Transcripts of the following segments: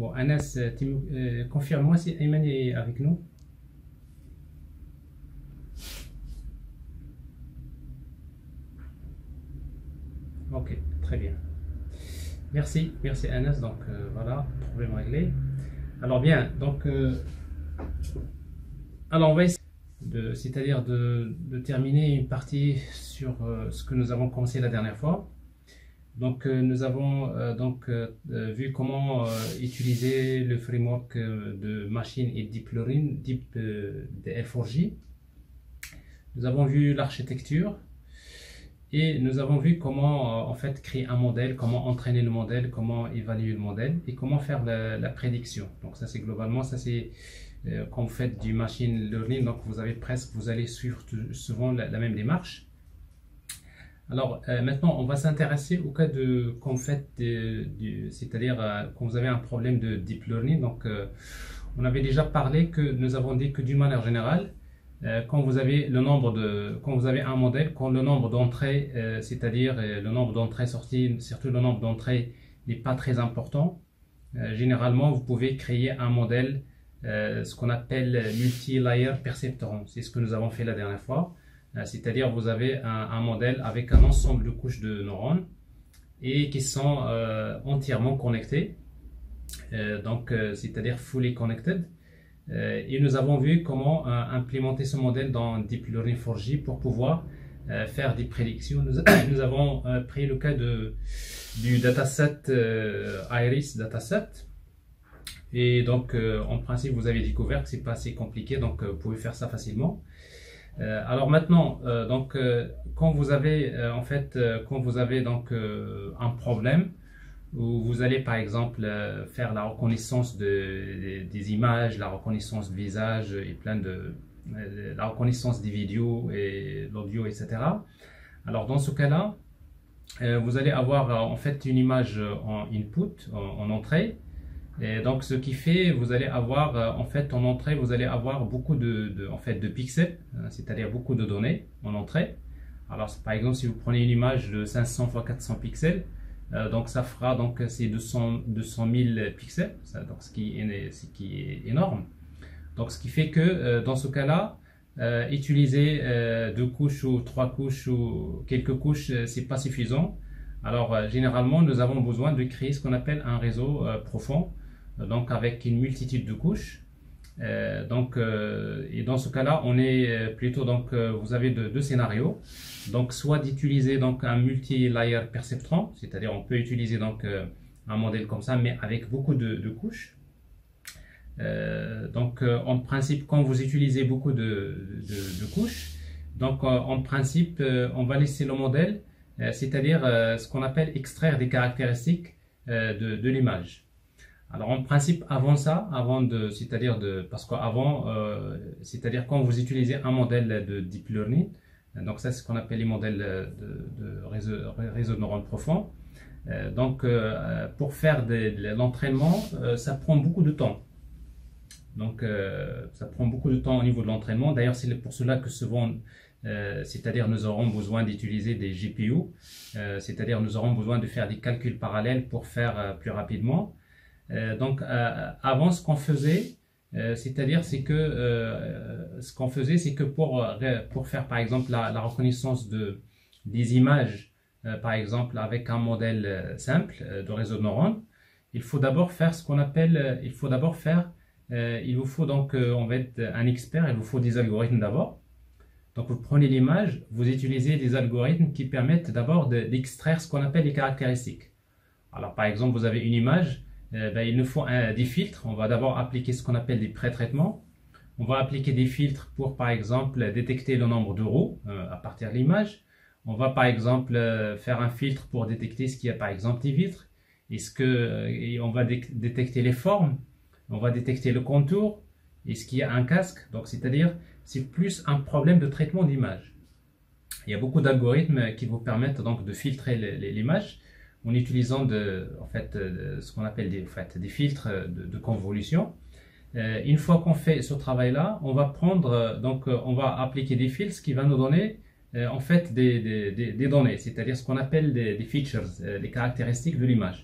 Bon, Anas, confirme-moi si Ayman est avec nous. Ok, très bien. Merci Anas. Donc voilà, problème réglé. Alors bien, donc alors on va essayer c'est-à-dire de terminer une partie sur ce que nous avons commencé la dernière fois. Donc nous avons vu comment utiliser le framework de machine et deep learning, de L4J. Nous avons vu l'architecture et nous avons vu comment en fait créer un modèle, comment entraîner le modèle, comment évaluer le modèle et comment faire la prédiction. Donc ça c'est globalement, ça c'est quand vous faites du machine learning, donc vous allez suivre souvent la même démarche. Alors maintenant, on va s'intéresser au cas de quand vous faites, c'est-à-dire quand vous avez un problème de deep learning. Donc, on avait déjà parlé que nous avons dit que d'une manière générale, quand vous avez un modèle, quand le nombre d'entrées, c'est-à-dire le nombre d'entrées sorties, surtout le nombre d'entrées n'est pas très important, généralement vous pouvez créer un modèle, ce qu'on appelle multi-layer perceptron. C'est ce que nous avons fait la dernière fois. C'est-à-dire vous avez un modèle avec un ensemble de couches de neurones et qui sont entièrement connectés, c'est-à-dire fully connected. Et nous avons vu comment implémenter ce modèle dans Deep Learning 4J pour pouvoir faire des prédictions. Nous avons pris le cas du dataset Iris dataset. Et donc en principe vous avez découvert que c'est pas assez compliqué, donc vous pouvez faire ça facilement. Alors maintenant, quand vous avez un problème où vous allez par exemple faire la reconnaissance des images, la reconnaissance de visage et la reconnaissance des vidéos et l'audio, etc. Alors dans ce cas-là, vous allez avoir en fait une image en input, en entrée. Et donc ce qui fait, vous allez avoir en fait en entrée, vous allez avoir beaucoup de pixels, c'est-à-dire beaucoup de données en entrée. Alors par exemple, si vous prenez une image de 500 x 400 pixels, donc ça fera donc c'est 200 000 pixels, donc ce qui est énorme. Donc ce qui fait que dans ce cas-là, utiliser 2 couches ou 3 couches ou quelques couches, c'est pas suffisant. Alors généralement, nous avons besoin de créer ce qu'on appelle un réseau profond, donc avec une multitude de couches. Et dans ce cas-là, on est plutôt vous avez deux scénarios. Donc soit d'utiliser un multi-layer perceptron, c'est-à-dire on peut utiliser un modèle comme ça, mais avec beaucoup de couches. En principe, quand vous utilisez beaucoup de couches, en principe, on va laisser le modèle, c'est-à-dire ce qu'on appelle extraire des caractéristiques de l'image. Alors en principe, avant ça, parce qu'avant, c'est-à-dire quand vous utilisez un modèle de deep learning, donc ça c'est ce qu'on appelle les modèles de réseau de neurones profonds. Pour faire de l'entraînement, ça prend beaucoup de temps. Donc ça prend beaucoup de temps au niveau de l'entraînement. D'ailleurs, c'est pour cela que souvent, c'est-à-dire nous aurons besoin d'utiliser des GPU, c'est-à-dire nous aurons besoin de faire des calculs parallèles pour faire plus rapidement. Avant, ce qu'on faisait, c'est que pour faire par exemple la reconnaissance des images, par exemple avec un modèle simple de réseau de neurones, il faut d'abord faire ce qu'on appelle, il vous faut on va être un expert, il vous faut des algorithmes d'abord. Donc vous prenez l'image, vous utilisez des algorithmes qui permettent d'abord d'extraire ce qu'on appelle les caractéristiques. Alors par exemple, vous avez une image, il nous faut des filtres. On va d'abord appliquer ce qu'on appelle des pré-traitements. On va appliquer des filtres pour par exemple détecter le nombre de roues à partir de l'image. On va par exemple faire un filtre pour détecter ce qu'il y a par exemple des vitres. On va détecter les formes. On va détecter le contour. Est-ce qu'il y a un casque? Donc c'est-à-dire c'est plus un problème de traitement d'image. Il y a beaucoup d'algorithmes qui vous permettent donc de filtrer l'image en utilisant ce qu'on appelle des filtres de convolution. Une fois qu'on fait ce travail-là, on va on va appliquer des filtres qui va nous donner en fait des données, c'est-à-dire ce qu'on appelle des features, les caractéristiques de l'image.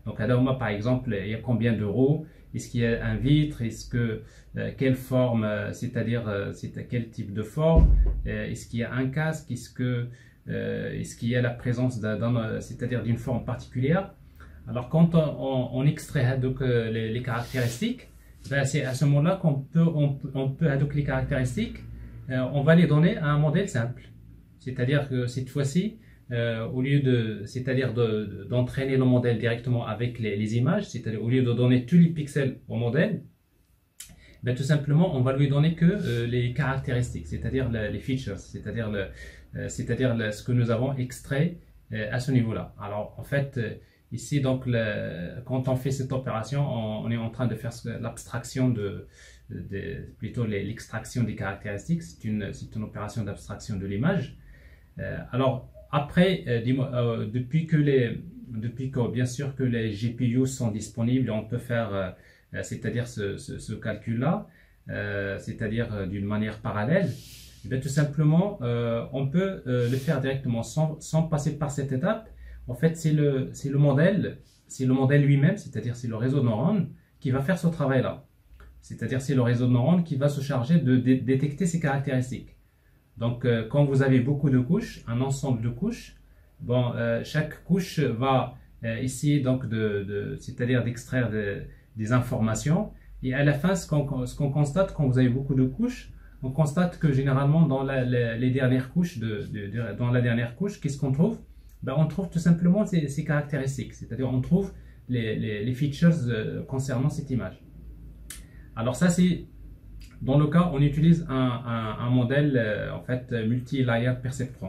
Donc Hadoma par exemple, il y a combien de roues, est-ce qu'il y a un vitre, est-ce que quelle forme, c'est-à-dire c'est à quel type de forme, est-ce qu'il y a un casque, est-ce qu'il y a la présence c'est-à-dire d'une forme particulière. Alors quand on extrait donc, les caractéristiques, ben, c'est à ce moment-là qu'on peut donc les caractéristiques, on va les donner à un modèle simple. C'est-à-dire que cette fois-ci, au lieu d'entraîner le modèle directement avec les images, c'est-à-dire au lieu de donner tous les pixels au modèle, ben, tout simplement on va lui donner que les caractéristiques, c'est-à-dire les features, c'est-à-dire ce que nous avons extrait à ce niveau-là. Alors en fait, ici donc quand on fait cette opération, on est en train de faire l'abstraction plutôt l'extraction des caractéristiques. C'est une opération d'abstraction de l'image. Alors après, depuis que bien sûr que les GPU sont disponibles, on peut faire c'est-à-dire ce calcul-là, c'est-à-dire d'une manière parallèle. Et bien, tout simplement, on peut le faire directement sans passer par cette étape. En fait, c'est le modèle lui-même, c'est-à-dire c'est le réseau de neurones qui va faire ce travail-là. C'est-à-dire c'est le réseau de neurones qui va se charger de détecter ces caractéristiques. Donc, quand vous avez beaucoup de couches, un ensemble de couches, bon, chaque couche va essayer donc c'est-à-dire d'extraire des informations. Et à la fin, ce qu'on constate quand vous avez beaucoup de couches, on constate que généralement dans les dernières couches, dans la dernière couche, qu'est-ce qu'on trouve? Ben, on trouve tout simplement ces caractéristiques, c'est-à-dire on trouve les features concernant cette image. Alors ça c'est dans le cas on utilise un modèle en fait multi-layer perceptron.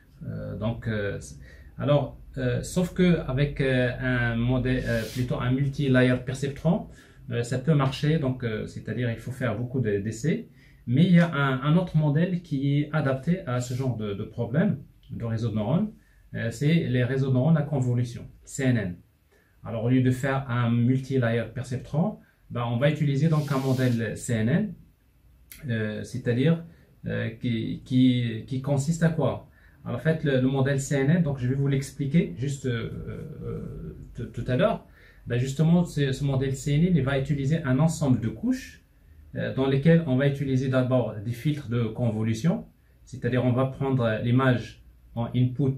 Sauf que avec un modèle plutôt un multi-layer perceptron, ça peut marcher, donc c'est-à-dire il faut faire beaucoup d'essais, mais il y a un autre modèle qui est adapté à ce genre de problème de réseau de neurones. C'est les réseaux de neurones à convolution, CNN. Alors au lieu de faire un multi-layer perceptron, ben, on va utiliser donc un modèle CNN, c'est-à-dire qui consiste à quoi? Alors en fait le modèle CNN, donc je vais vous l'expliquer juste tout à l'heure. Ben, justement ce modèle CNN il va utiliser un ensemble de couches dans lesquelles on va utiliser d'abord des filtres de convolution, c'est-à-dire on va prendre l'image en input.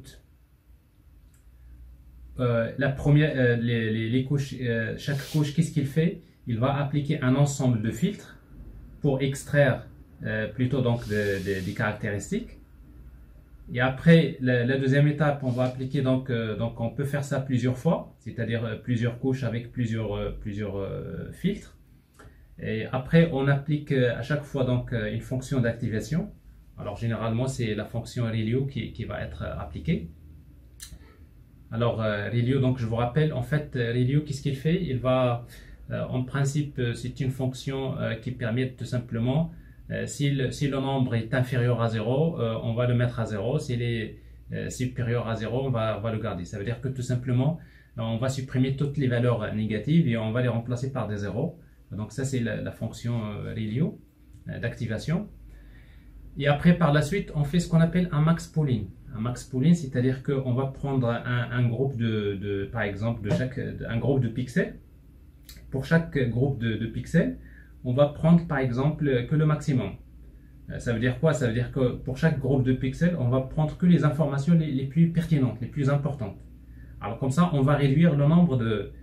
La première, les couches, chaque couche, qu'est-ce qu'il fait? Il va appliquer un ensemble de filtres pour extraire plutôt donc des caractéristiques. Et après, la deuxième étape, on va appliquer donc on peut faire ça plusieurs fois, c'est-à-dire plusieurs couches avec plusieurs filtres. Et après, on applique à chaque fois donc une fonction d'activation. Alors généralement, c'est la fonction ReLU qui va être appliquée. Alors ReLU, donc je vous rappelle, en fait ReLU, qu'est-ce qu'il fait? Il va, en principe, c'est une fonction qui permet tout simplement, si le nombre est inférieur à 0, on va le mettre à 0. S'il est supérieur à 0, on va le garder. Ça veut dire que tout simplement, on va supprimer toutes les valeurs négatives et on va les remplacer par des zéros. Donc ça c'est la fonction ReLU d'activation. Et après par la suite on fait ce qu'on appelle un max pooling. Un max pooling, c'est-à-dire qu'on va prendre un groupe par exemple un groupe de pixels. Pour chaque groupe de pixels, on va prendre par exemple que le maximum. Ça veut dire quoi? Ça veut dire que pour chaque groupe de pixels, on va prendre que les informations les plus pertinentes, les plus importantes. Alors comme ça, on va réduire le nombre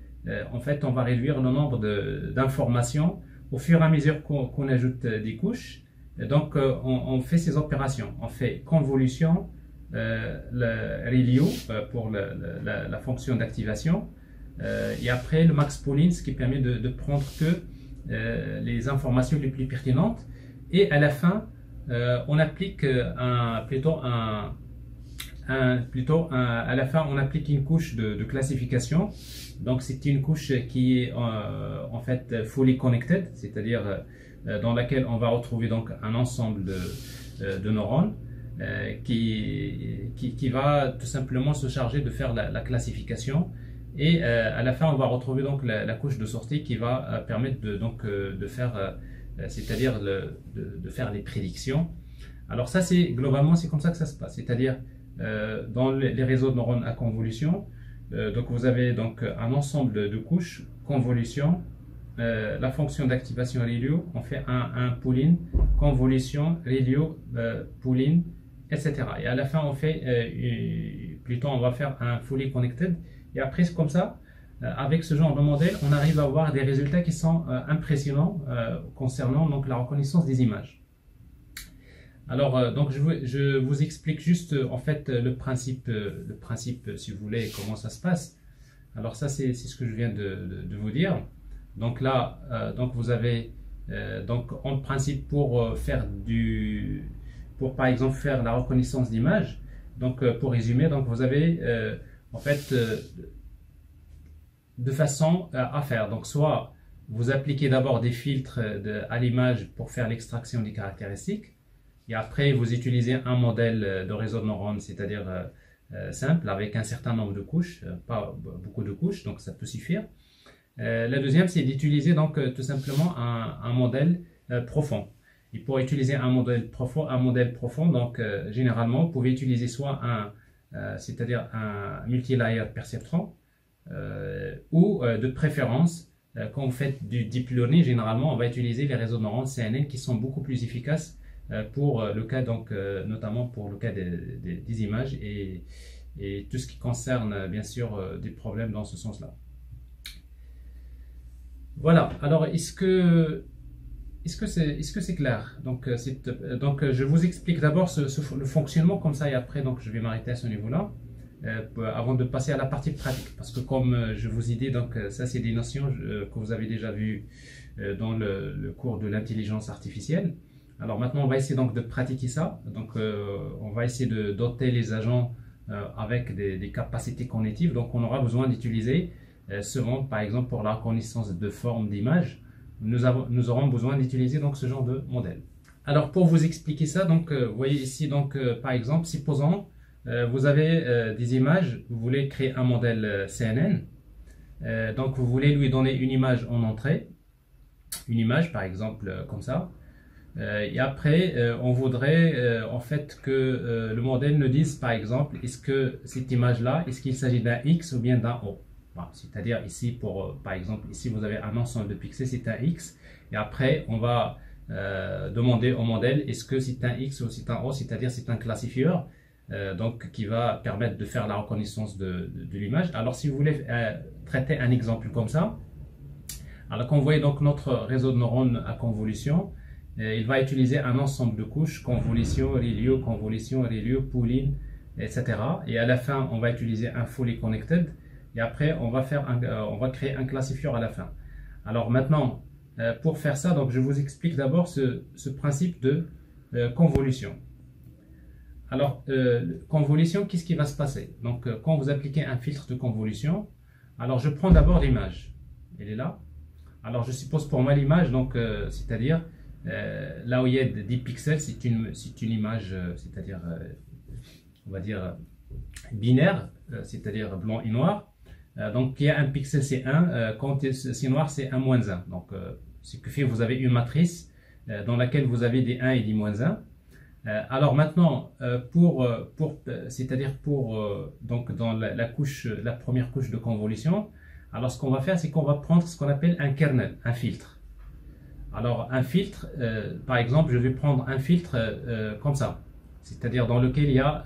d'informations au fur et à mesure qu'on ajoute des couches. Et donc, on fait ces opérations. On fait convolution, le ReLU pour la fonction d'activation. Et après, le max pooling, ce qui permet de prendre que les informations les plus pertinentes. Et à la fin, on applique à la fin, on applique une couche de classification. Donc, c'est une couche qui est en fait fully connected, c'est-à-dire dans laquelle on va retrouver donc un ensemble de neurones qui va tout simplement se charger de faire la classification. Et à la fin, on va retrouver donc la couche de sortie qui va permettre de faire, c'est-à-dire de faire les prédictions. Alors ça, globalement, c'est comme ça que ça se passe. C'est-à-dire dans les réseaux de neurones à convolution, donc vous avez donc un ensemble de couches, convolution, la fonction d'activation Rayleigh, on fait un pull-in, convolution, Rayleigh, pull-in, etc. Et à la fin, on fait, plutôt on va faire un fully connected. Et après, comme ça, avec ce genre de modèle, on arrive à avoir des résultats qui sont impressionnants concernant donc, la reconnaissance des images. Alors, donc je vous explique juste en fait le principe, si vous voulez, comment ça se passe. Alors ça, c'est ce que je viens de vous dire. Donc là, donc vous avez donc en principe pour par exemple faire la reconnaissance d'image. Donc pour résumer, donc vous avez en fait deux façons à faire. Donc soit vous appliquez d'abord des filtres à l'image pour faire l'extraction des caractéristiques. Et après, vous utilisez un modèle de réseau de neurones, c'est-à-dire simple, avec un certain nombre de couches, pas beaucoup de couches, donc ça peut suffire. La deuxième, c'est d'utiliser donc tout simplement un modèle profond. Et pour utiliser un modèle profond, donc généralement, vous pouvez utiliser soit c'est-à-dire un multi-layer perceptron, ou de préférence, quand vous faites du deep learning, généralement, on va utiliser les réseaux de neurones CNN qui sont beaucoup plus efficaces pour le cas, donc, notamment pour le cas des images et tout ce qui concerne bien sûr des problèmes dans ce sens-là. Voilà, alors est-ce que c'est clair? Donc, je vous explique d'abord le fonctionnement comme ça et après donc, je vais m'arrêter à ce niveau-là avant de passer à la partie pratique parce que comme je vous ai dit, donc, ça c'est des notions que vous avez déjà vues dans le cours de l'intelligence artificielle. Alors maintenant, on va essayer donc de pratiquer ça. Donc, on va essayer de doter les agents avec des capacités cognitives. Donc, on aura besoin d'utiliser souvent, par exemple, pour la reconnaissance de formes d'images, nous aurons besoin d'utiliser donc ce genre de modèle. Alors, pour vous expliquer ça, donc, vous voyez ici, donc, par exemple, supposons vous avez des images, vous voulez créer un modèle CNN. Donc, vous voulez lui donner une image en entrée, une image, par exemple, comme ça. Et après, on voudrait en fait que le modèle nous dise, par exemple, est-ce que cette image-là, est-ce qu'il s'agit d'un X ou bien d'un O? Bon, c'est-à-dire ici, par exemple, ici vous avez un ensemble de pixels, c'est un X. Et après, on va demander au modèle, est-ce que c'est un X ou c'est un O? C'est-à-dire c'est un classifieur donc qui va permettre de faire la reconnaissance de l'image. Alors, si vous voulez traiter un exemple comme ça, alors quand vous voyez donc notre réseau de neurones à convolution, il va utiliser un ensemble de couches, convolution, Rayleigh, pull-in, etc. Et à la fin, on va utiliser un fully connected. Et après, on va créer un classifieur à la fin. Alors maintenant, pour faire ça, donc je vous explique d'abord ce principe de convolution. Alors, convolution, qu'est-ce qui va se passer? Donc, quand vous appliquez un filtre de convolution, alors je prends d'abord l'image. Elle est là. Alors, je suppose pour moi l'image, donc c'est-à-dire là où il y a 10 pixels, c'est une image, c'est-à-dire, on va dire, binaire, c'est-à-dire blanc et noir. Donc, il y a un pixel, c'est 1, quand c'est noir, c'est 1 moins 1. Donc, ce qui fait que vous avez une matrice dans laquelle vous avez des 1 et des moins 1. Alors maintenant, c'est-à-dire donc dans la première couche de convolution, alors ce qu'on va faire, c'est qu'on va prendre ce qu'on appelle un kernel, un filtre. Alors un filtre, par exemple, je vais prendre un filtre comme ça, c'est-à-dire dans lequel il y a,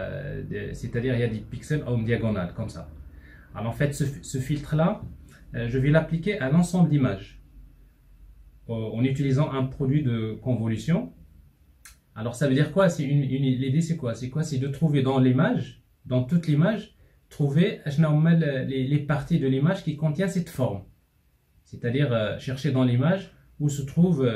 il y a des pixels en diagonale, comme ça. Alors en fait, ce filtre-là, je vais l'appliquer à l'ensemble d'images en utilisant un produit de convolution. Alors ça veut dire quoi? L'idée c'est quoi? C'est de trouver dans l'image, dans toute l'image, trouver les parties de l'image qui contient cette forme. C'est-à-dire chercher dans l'image où se trouve,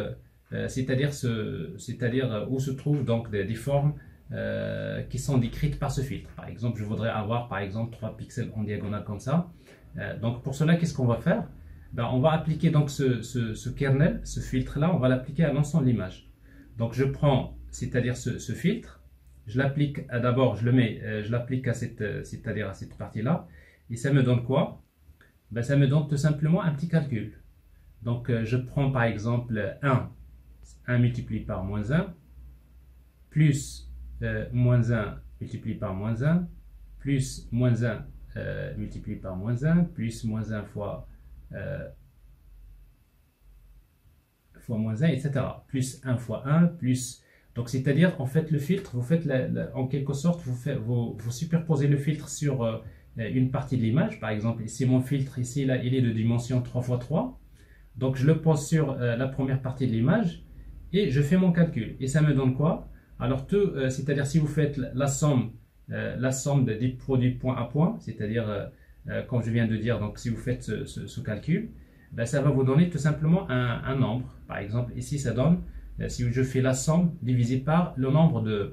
où se trouvent donc des formes qui sont décrites par ce filtre. Par exemple, je voudrais avoir par exemple 3 pixels en diagonale comme ça. Donc pour cela, qu'est-ce qu'on va faire? Ben, on va appliquer donc ce kernel, ce filtre-là, on va l'appliquer à l'ensemble de l'image. Donc je prends, c'est-à-dire ce filtre, je l'applique d'abord, je l'applique à cette partie-là, et ça me donne quoi? Ben, ça me donne tout simplement un petit calcul. Donc je prends par exemple 1 multiplié par moins 1, plus moins 1 multiplié par moins 1, plus moins 1 multiplié par moins 1, plus moins 1 fois moins 1, etc. Plus 1 fois 1, plus... Donc, c'est-à-dire, en fait, le filtre, vous faites, en quelque sorte, vous superposez le filtre sur une partie de l'image. Par exemple, ici, mon filtre, ici, là, il est de dimension 3 x 3. Donc, je le pose sur la première partie de l'image et je fais mon calcul. Et ça me donne quoi? Alors, c'est-à-dire, si vous faites la somme des produits point à point, c'est-à-dire, comme je viens de dire, donc, si vous faites ce calcul, ben, ça va vous donner tout simplement un nombre. Par exemple, ici, ça donne, si je fais la somme divisé par le nombre de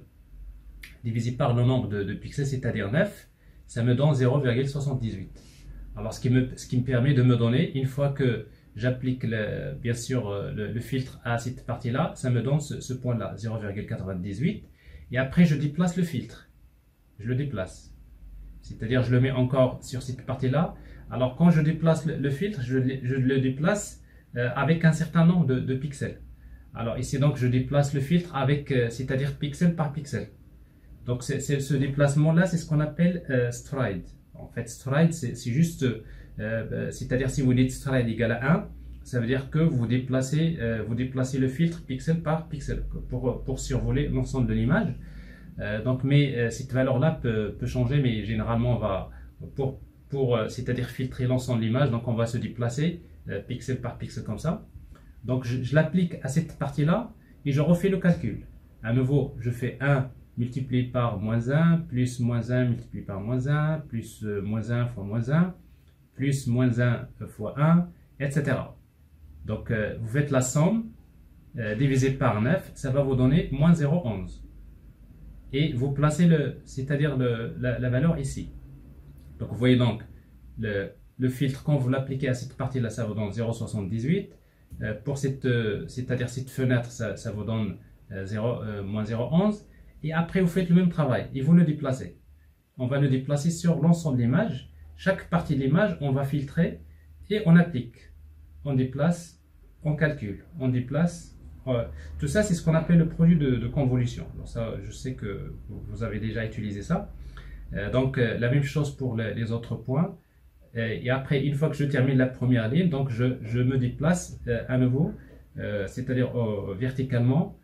pixels, c'est-à-dire 9, ça me donne 0,78. Alors, ce qui me permet de me donner, une fois que j'applique bien sûr le filtre à cette partie-là, ça me donne ce point-là, 0,98. Et après, je déplace le filtre. Je le déplace. C'est-à-dire, je le mets encore sur cette partie-là. Alors, quand je déplace le filtre, je le déplace avec un certain nombre de pixels. Alors, ici, donc, je déplace le filtre avec, c'est-à-dire pixel par pixel. Donc, ce déplacement-là, c'est ce qu'on appelle stride. En fait, stride, c'est juste, c'est-à-dire si vous dites stride égale à 1, ça veut dire que vous déplacez le filtre pixel par pixel pour survoler l'ensemble de l'image. Donc, mais cette valeur-là peut changer, mais généralement, on va, c'est-à-dire filtrer l'ensemble de l'image, donc on va se déplacer pixel par pixel comme ça. Donc, je l'applique à cette partie-là et je refais le calcul. À nouveau, je fais 1 multiplié par moins 1, plus moins 1 multiplié par moins 1, plus moins 1 fois moins 1, plus moins 1 fois 1, etc. Donc, vous faites la somme divisé par 9, ça va vous donner moins 0,11. Et vous placez c'est-à-dire la valeur ici. Donc, vous voyez donc le filtre, quand vous l'appliquez à cette partie-là, ça vous donne 0,78. Pour c'est-à-dire cette fenêtre, ça vous donne moins 0,11. Et après, vous faites le même travail et vous le déplacez. On va le déplacer sur l'ensemble de l'image. Chaque partie de l'image, on va filtrer et on applique. On déplace, on calcule, on déplace. Tout ça, c'est ce qu'on appelle le produit de convolution. Alors ça, je sais que vous avez déjà utilisé ça. Donc, la même chose pour les autres points. Et après, une fois que je termine la première ligne, donc je me déplace à nouveau, c'est-à-dire verticalement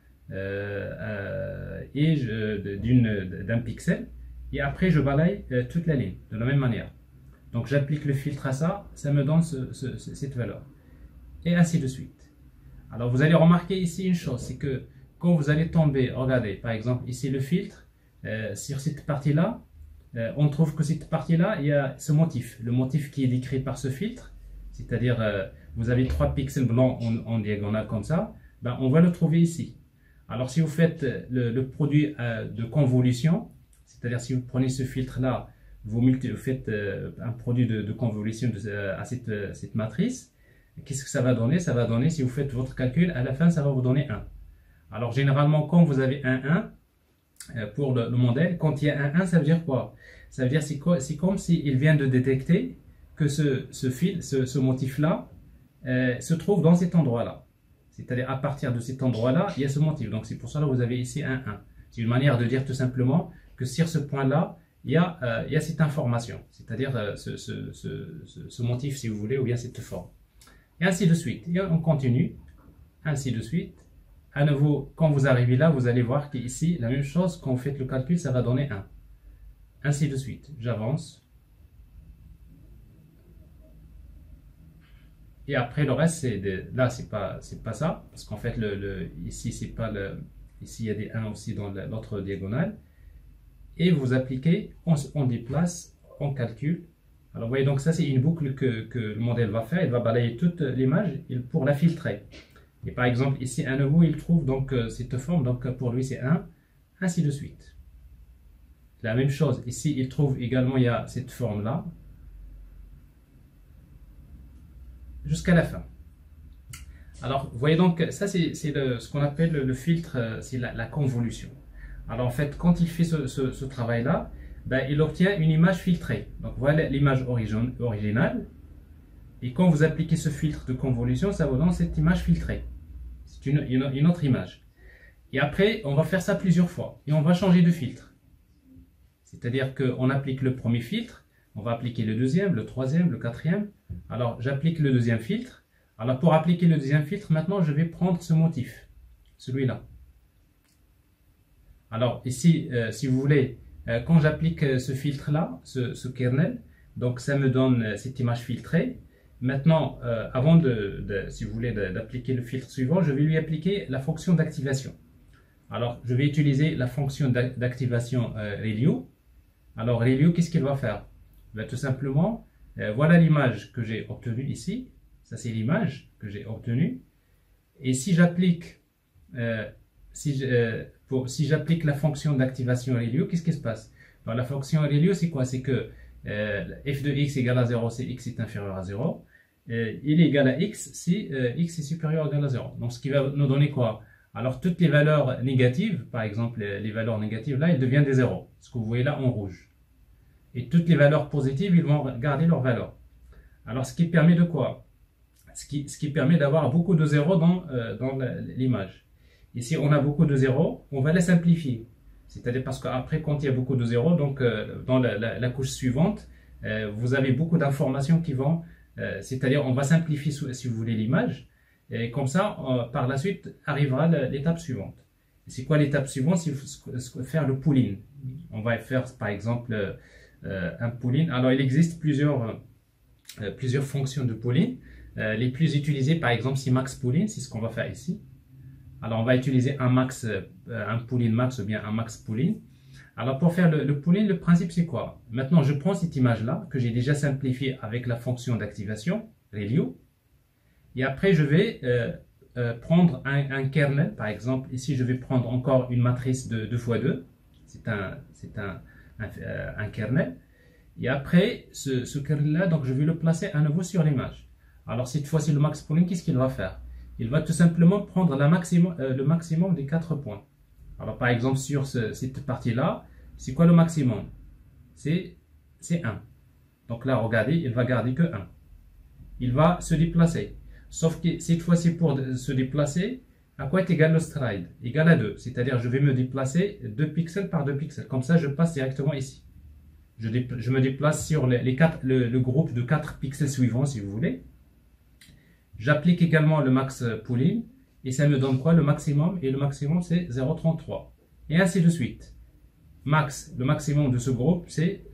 et d'un pixel. Et après, je balaye toute la ligne de la même manière. Donc, j'applique le filtre à ça, ça me donne cette valeur. Et ainsi de suite. Alors, vous allez remarquer ici une chose, c'est que quand vous allez tomber, regardez, par exemple, ici le filtre, sur cette partie-là, on trouve que cette partie-là, il y a ce motif, le motif qui est décrit par ce filtre, c'est-à-dire vous avez 3 pixels blancs en diagonale comme ça, ben, on va le trouver ici. Alors si vous faites le produit de convolution, c'est-à-dire si vous prenez ce filtre-là, vous faites un produit de convolution à cette matrice, qu'est-ce que ça va donner? Ça va donner, si vous faites votre calcul, à la fin, ça va vous donner 1. Alors généralement, quand vous avez un 1, pour le modèle, quand il y a un 1, ça veut dire quoi? Ça veut dire c'est comme s'il vient de détecter que ce motif-là se trouve dans cet endroit-là. C'est-à-dire à partir de cet endroit-là, il y a ce motif. Donc c'est pour ça que vous avez ici un 1. C'est une manière de dire tout simplement que sur ce point-là, il y a cette information. C'est-à-dire ce motif, si vous voulez, ou bien cette forme. Et ainsi de suite. Et on continue. Ainsi de suite. À nouveau, quand vous arrivez là, vous allez voir qu'ici, la même chose, quand vous faites le calcul, ça va donner 1. Ainsi de suite. J'avance. Et après, le reste, là, c'est pas ça. Parce qu'en fait, ici, c'est pas ici, il y a des 1 aussi dans l'autre diagonale. Et vous appliquez, on déplace, on calcule. Alors, vous voyez, donc ça, c'est une boucle que le modèle va faire. Il va balayer toute l'image pour la filtrer. Et par exemple, ici, à nouveau, il trouve donc cette forme, donc pour lui, c'est 1, ainsi de suite. La même chose, ici, il trouve également, il y a cette forme-là, jusqu'à la fin. Alors, vous voyez donc, ça, c'est ce qu'on appelle le filtre, c'est la convolution. Alors, en fait, quand il fait ce travail-là, ben, il obtient une image filtrée. Donc, voilà l'image originale. Et quand vous appliquez ce filtre de convolution, ça vous donne cette image filtrée. C'est une autre image. Et après, on va faire ça plusieurs fois. Et on va changer de filtre. C'est-à-dire qu'on applique le premier filtre. On va appliquer le deuxième, le troisième, le quatrième. Alors, j'applique le deuxième filtre. Alors, pour appliquer le deuxième filtre, maintenant, je vais prendre ce motif, celui-là. Alors, ici, si vous voulez, quand j'applique ce filtre-là, ce kernel, donc ça me donne cette image filtrée. Maintenant, avant si vous voulez, d'appliquer le filtre suivant, je vais lui appliquer la fonction d'activation. Alors, je vais utiliser la fonction d'activation Relio. Alors, Relio, qu'est-ce qu'il va faire? Ben, tout simplement, voilà l'image que j'ai obtenue ici. Ça, c'est l'image que j'ai obtenue. Et si j'applique si j'applique la fonction d'activation Relio, qu'est-ce qui se passe? Alors, la fonction Relio, c'est quoi? C'est que f de x égale à 0 si x est inférieur à 0. Il est égal à x si x est supérieur ou égal à 0. Donc, ce qui va nous donner quoi? Alors, toutes les valeurs négatives, par exemple, les valeurs négatives, là, elles deviennent des zéros. Ce que vous voyez là en rouge. Et toutes les valeurs positives, ils vont garder leur valeur. Alors, ce qui permet de quoi? Ce qui permet d'avoir beaucoup de zéros dans l'image. Ici, on a beaucoup de zéros, on va les simplifier. C'est-à-dire parce qu'après, quand il y a beaucoup de zéros, donc dans la couche suivante, vous avez beaucoup d'informations qui vont... c'est-à-dire, on va simplifier, si vous voulez, l'image. Et comme ça, par la suite, arrivera l'étape suivante. C'est quoi l'étape suivante? C'est faire le pooling. On va faire, par exemple, un pooling. Alors, il existe plusieurs fonctions de pooling. Les plus utilisées, par exemple, c'est max pooling. C'est ce qu'on va faire ici. Alors, on va utiliser un pooling max ou bien un max pooling. Alors, pour faire le pooling, le principe, c'est quoi? Maintenant, je prends cette image-là, que j'ai déjà simplifiée avec la fonction d'activation, Relio. Et après, je vais prendre un kernel. Par exemple, ici, je vais prendre encore une matrice de 2 x 2. C'est un kernel. Et après, ce kernel-là, donc, je vais le placer à nouveau sur l'image. Alors, cette fois-ci, le max pooling, qu'est-ce qu'il va faire? Il va tout simplement prendre le maximum des 4 points. Alors, par exemple, sur cette partie-là, c'est quoi le maximum? C'est 1. Donc là, regardez, il va garder que 1. Il va se déplacer. Sauf que cette fois-ci, pour se déplacer, à quoi est égal le stride? Égal à 2. C'est-à-dire, je vais me déplacer 2 pixels par 2 pixels. Comme ça, je passe directement ici. Je me déplace sur le groupe de 4 pixels suivants, si vous voulez. J'applique également le max pooling. Et ça me donne quoi? Le maximum. Et le maximum, c'est 0,33. Et ainsi de suite. Le maximum de ce groupe, c'est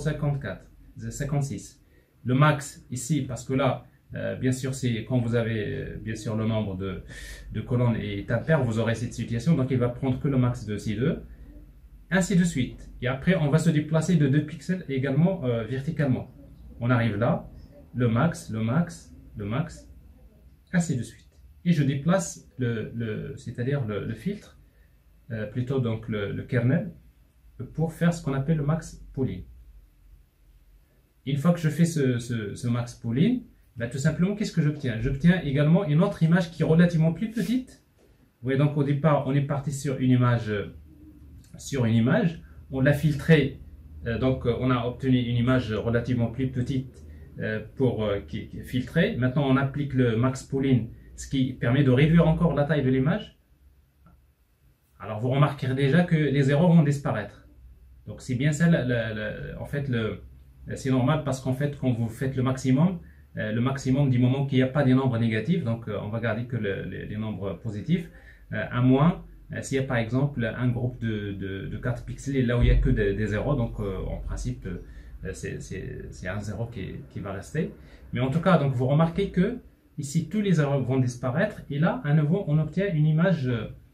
0,56. Le max, ici, parce que là, bien sûr, c'est quand vous avez bien sûr le nombre de colonnes est impair, vous aurez cette situation. Donc, il va prendre que le max de ces deux. Ainsi de suite. Et après, on va se déplacer de 2 pixels également verticalement. On arrive là, le max, le max, le max, ainsi de suite. Et je déplace c'est-à-dire le filtre, plutôt donc le kernel, pour faire ce qu'on appelle le max pooling. Une fois que je fais ce max pooling, ben, tout simplement, qu'est-ce que j'obtiens? J'obtiens également une autre image qui est relativement plus petite. Vous voyez, donc au départ, on est parti sur une image, on l'a filtrée, donc on a obtenu une image relativement plus petite qui est filtrée. Maintenant, on applique le max pooling, ce qui permet de réduire encore la taille de l'image. Alors, vous remarquerez déjà que les erreurs vont disparaître. Donc, c'est bien ça, en fait, c'est normal parce qu'en fait, quand vous faites le maximum du moment qu'il n'y a pas des nombres négatifs, donc on va garder que les nombres positifs, à moins s'il y a par exemple un groupe de 4 pixels et là où il n'y a que des zéros, donc en principe, c'est un zéro qui va rester. Mais en tout cas, donc vous remarquez que ici, tous les zéros vont disparaître et là, à nouveau, on obtient une image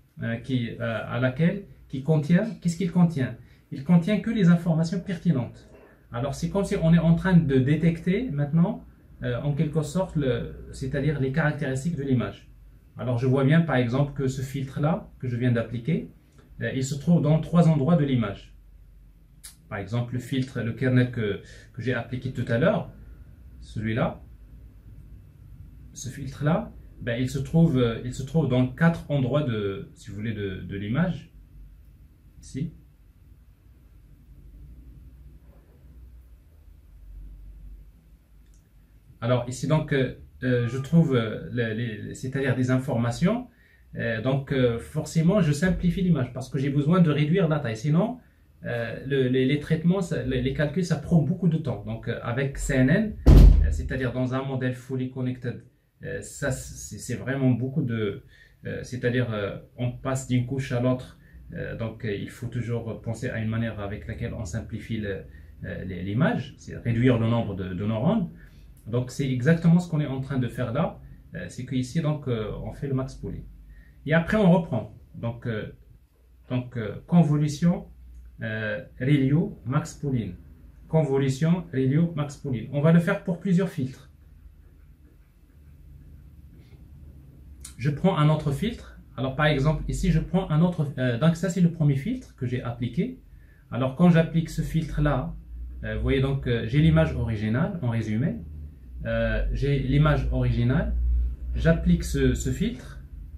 qui contient, qu'est-ce qu'il contient? Il contient que les informations pertinentes. Alors, c'est comme si on est en train de détecter maintenant, en quelque sorte, c'est-à-dire les caractéristiques de l'image. Alors, je vois bien, par exemple, que ce filtre-là, que je viens d'appliquer, il se trouve dans 3 endroits de l'image. Par exemple, le kernel que j'ai appliqué tout à l'heure, celui-là, ce filtre-là, ben, il se trouve dans 4 endroits si vous voulez, de l'image. Ici. Alors, ici, donc, je trouve, c'est-à-dire des informations. Donc, forcément, je simplifie l'image parce que j'ai besoin de réduire la taille. Sinon, les traitements, les calculs, ça prend beaucoup de temps. Donc, avec CNN, c'est-à-dire dans un modèle fully connected, ça, c'est vraiment beaucoup de... c'est-à-dire, on passe d'une couche à l'autre. Donc, il faut toujours penser à une manière avec laquelle on simplifie l'image, c'est réduire le nombre de neurones. Donc, c'est exactement ce qu'on est en train de faire là. C'est qu'ici, donc, on fait le max pooling. Et après, on reprend. Donc convolution, ReLU, max pooling. Convolution, ReLU, max pooling. On va le faire pour plusieurs filtres. Je prends un autre filtre. Alors, par exemple, ici, je prends un autre... donc, ça, c'est le premier filtre que j'ai appliqué. Alors, quand j'applique ce filtre-là, vous voyez, donc, j'ai l'image originale, en résumé. J'ai l'image originale. J'applique ce filtre.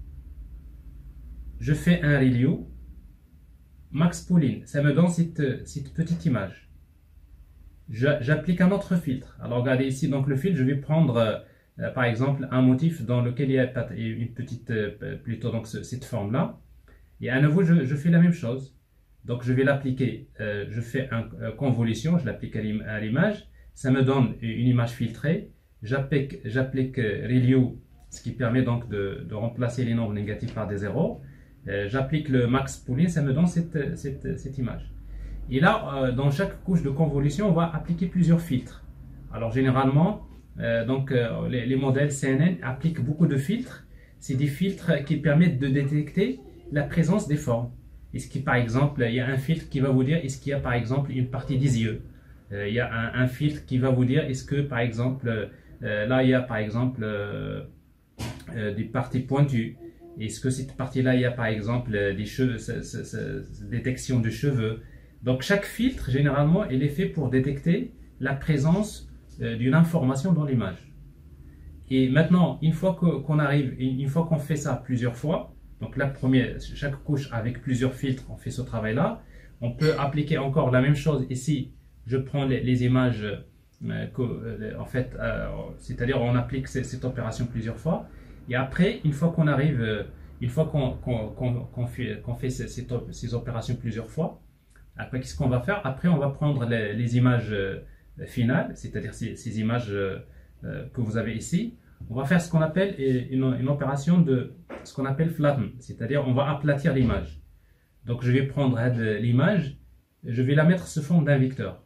Je fais un ReLU. Max pooling, ça me donne cette petite image. J'applique un autre filtre. Alors, regardez ici, donc, le filtre, je vais prendre... par exemple, un motif dans lequel il y a une petite, plutôt donc cette forme-là. Et à nouveau, je fais la même chose. Donc, je vais l'appliquer, je fais une convolution, je l'applique à l'image. Ça me donne une image filtrée. J'applique ReLU, ce qui permet donc de remplacer les nombres négatifs par des zéros. J'applique le max pooling, ça me donne cette image. Et là, dans chaque couche de convolution, on va appliquer plusieurs filtres. Alors, généralement, les modèles CNN appliquent beaucoup de filtres. C'est des filtres qui permettent de détecter la présence des formes. Est-ce qu'il, par exemple, il y a un filtre qui va vous dire est-ce qu'il y a par exemple une partie des yeux. Il y a un filtre qui va vous dire est-ce que par exemple là il y a par exemple des parties pointues. Est-ce que cette partie-là il y a par exemple des cheveux, détection de cheveux. Donc chaque filtre généralement il est fait pour détecter la présence d'une information dans l'image. Et maintenant, une fois qu'on arrive, une fois qu'on fait ça plusieurs fois, donc la première, chaque couche avec plusieurs filtres, on fait ce travail-là, on peut appliquer encore la même chose ici. Je prends les images, en fait, c'est-à-dire on applique cette opération plusieurs fois. Et après, une fois qu'on arrive, une fois qu'on fait ces opérations plusieurs fois, après, qu'est-ce qu'on va faire? Après, on va prendre les images finales, c'est-à-dire ces images que vous avez ici. On va faire ce qu'on appelle une opération de ce qu'on appelle flatten, c'est-à-dire on va aplatir l'image. Donc je vais prendre l'image, je vais la mettre sous forme d'un vecteur.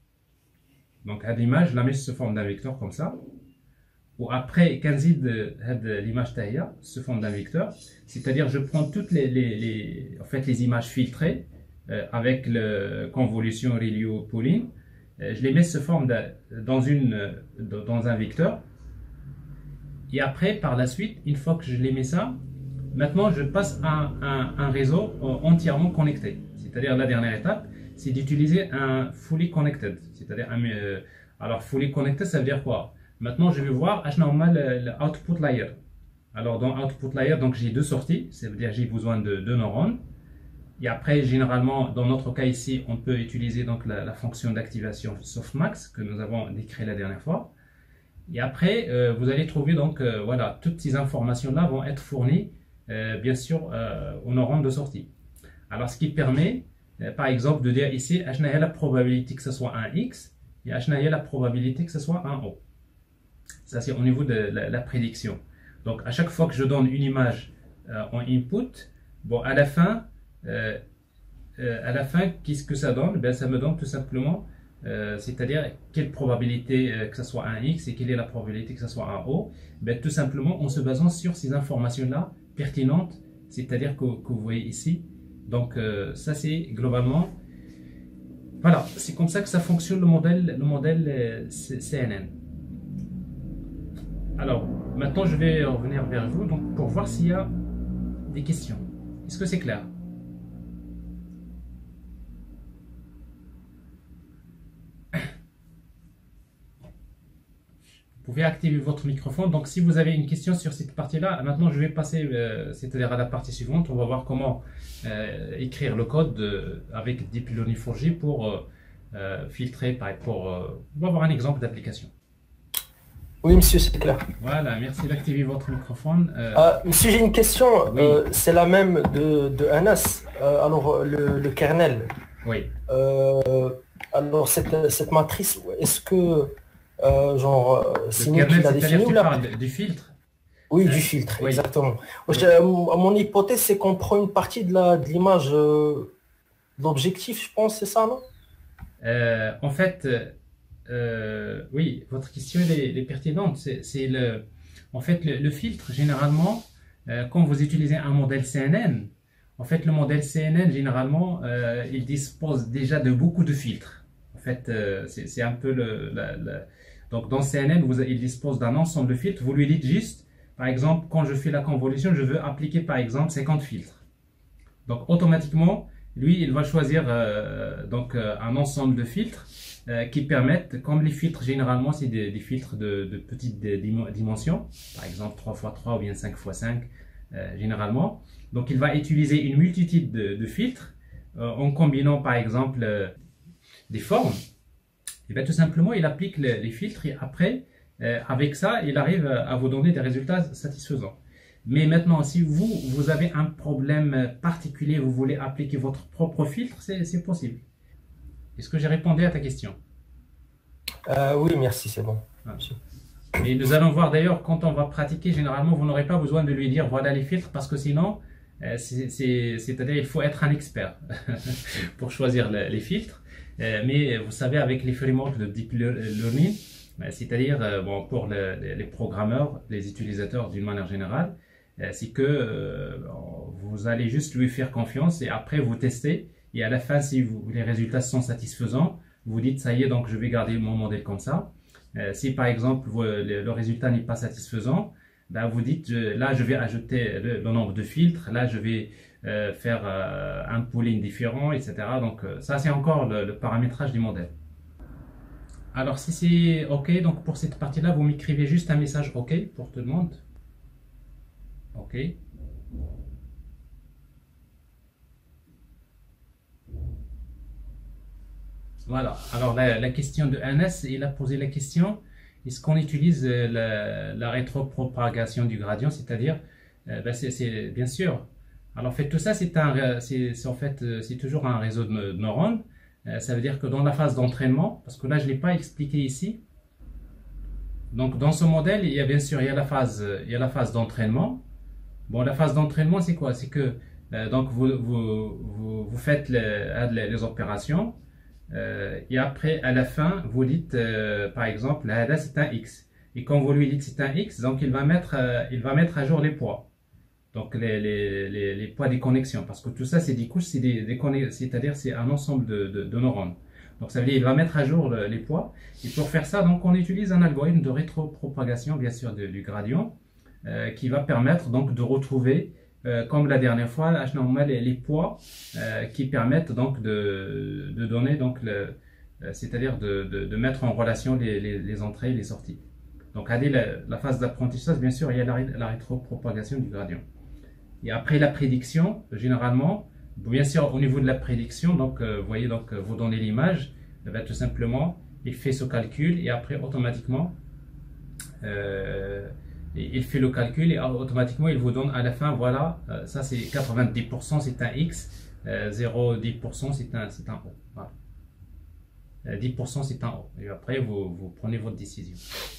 Donc l'image, je la mets sous forme d'un vecteur comme ça. Ou après, quand l'image taïa sous forme d'un vecteur, c'est-à-dire je prends toutes en fait, les images filtrées avec le convolution ReLU pooling. Je les mets sous forme dans un vecteur. Et après, par la suite, une fois que je les mets ça, maintenant je passe à un réseau entièrement connecté. C'est-à-dire la dernière étape, c'est d'utiliser un fully connected. C'est-à-dire alors fully connected, ça veut dire quoi? Maintenant, je vais voir le output layer. Alors dans output layer, donc j'ai deux sorties. Ça veut dire j'ai besoin de deux neurones. Et après, généralement, dans notre cas ici, on peut utiliser donc la fonction d'activation softmax que nous avons décrit la dernière fois. Et après, vous allez trouver donc, voilà, toutes ces informations-là vont être fournies, bien sûr, aux neurones de sortie. Alors, ce qui permet, par exemple, de dire ici, il y a la probabilité que ce soit un X et il y a la probabilité que ce soit un O. Ça, c'est au niveau de la prédiction. Donc, à chaque fois que je donne une image en input, bon, à la fin, qu'est-ce que ça donne? Ben, ça me donne tout simplement, c'est-à-dire quelle probabilité que ce soit un X et quelle est la probabilité que ce soit un O. Ben, tout simplement en se basant sur ces informations-là pertinentes, c'est-à-dire que vous voyez ici. Donc, ça c'est globalement, voilà, c'est comme ça que ça fonctionne le modèle CNN. Alors, maintenant je vais revenir vers vous donc, pour voir s'il y a des questions. Est-ce que c'est clair? Vous pouvez activer votre microphone. Donc, si vous avez une question sur cette partie-là, maintenant je vais passer, c'est-à-dire à la partie suivante. On va voir comment écrire le code avec Deep Learning 4J pour filtrer, on va voir un exemple d'application. Oui, monsieur, c'est clair. Voilà, merci d'activer votre microphone. Monsieur, j'ai une question. Oui. C'est la même de Anas. Alors, le kernel. Oui. Alors, cette matrice, est-ce que, Le c'est nous qui kernel, l'a c'est-à-dire définie ou tu là? parles du filtre. Oui, Hein? du filtre, Oui. exactement. Oui. Mon hypothèse, c'est qu'on prend une partie de l'image de l'objectif, je pense, c'est ça, non? En fait, oui, votre question elle est pertinente. En fait, le filtre, généralement, quand vous utilisez un modèle CNN, en fait, le modèle CNN, généralement, il dispose déjà de beaucoup de filtres. En fait, c'est un peu donc, dans CNN, il dispose d'un ensemble de filtres. Vous lui dites juste, par exemple, quand je fais la convolution, je veux appliquer, par exemple, 50 filtres. Donc automatiquement, lui, il va choisir un ensemble de filtres qui permettent, comme les filtres généralement, c'est des filtres de petites dimensions, par exemple 3x3 ou bien 5x5 généralement. Donc il va utiliser une multitude de filtres en combinant par exemple des formes. Et bien tout simplement, il applique les filtres et après, avec ça, il arrive à vous donner des résultats satisfaisants. Mais maintenant, si vous avez un problème particulier, vous voulez appliquer votre propre filtre, c'est possible. Est-ce que j'ai répondu à ta question? Oui, merci, c'est bon. Ah. Et nous allons voir d'ailleurs, quand on va pratiquer, généralement, vous n'aurez pas besoin de lui dire voilà les filtres, parce que sinon, c'est-à-dire il faut être un expert pour choisir les filtres. Mais vous savez, avec les frameworks de Deep Learning, c'est-à-dire bon, pour les programmeurs, les utilisateurs d'une manière générale, c'est que vous allez juste lui faire confiance et après vous testez. Et à la fin, si les résultats sont satisfaisants, vous dites ça y est, donc je vais garder mon modèle comme ça. Si par exemple le résultat n'est pas satisfaisant, ben, vous dites là je vais ajouter le nombre de filtres, là je vais faire un pooling différent, etc. Donc ça c'est encore le paramétrage du modèle. Alors si c'est OK, donc pour cette partie-là, vous m'écrivez juste un message OK pour tout le monde. OK. Voilà. Alors la question de Anas, il a posé la question, est-ce qu'on utilise la rétropropagation du gradient, c'est-à-dire, ben, c'est bien sûr. Alors en fait tout ça c'est en fait c'est toujours un réseau de neurones. Ça veut dire que dans la phase d'entraînement, parce que là je ne l'ai pas expliqué ici, donc dans ce modèle il y a bien sûr il y a la phase d'entraînement. Bon, la phase d'entraînement, c'est quoi? C'est que donc vous faites les opérations et après, à la fin, vous dites par exemple, là c'est un X. Et quand vous lui dites c'est un X, donc il va mettre à jour les poids. Donc les poids des connexions. Parce que tout ça, c'est des couches, c'est-à-dire c'est un ensemble de neurones. Donc ça veut dire qu'il va mettre à jour les poids. Et pour faire ça, donc on utilise un algorithme de rétropropagation, bien sûr, du gradient. Qui va permettre donc de retrouver, comme la dernière fois, les poids qui permettent donc de donner donc c'est-à-dire de mettre en relation les entrées et les sorties. Donc, à la phase d'apprentissage, bien sûr, il y a la rétropropagation du gradient. Et après la prédiction, généralement, bien sûr, au niveau de la prédiction, donc vous voyez, donc vous donnez l'image, tout simplement, il fait ce calcul et après automatiquement il fait le calcul et automatiquement il vous donne à la fin, voilà, ça c'est 90%, c'est un X, 0,10% c'est un O. Voilà. 10% c'est un O. Et après vous prenez votre décision.